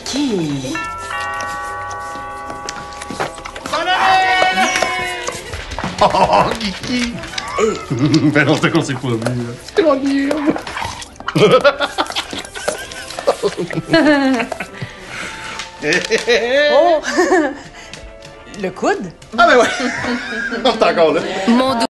Kiki! Oh, Kiki! Ben non, c'est qu'on s'est pas vu. C'est la guillaume! Oh! Le coude? Ah ben ouais! On est encore là. Mon